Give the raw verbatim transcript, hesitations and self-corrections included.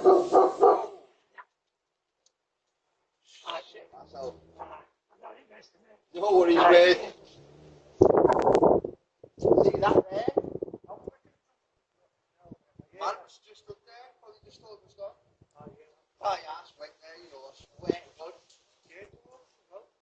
No worries, mate. See that there? Man's just up there, probably just told the stop. Oh yeah, it's right there, you know, sweat, blood.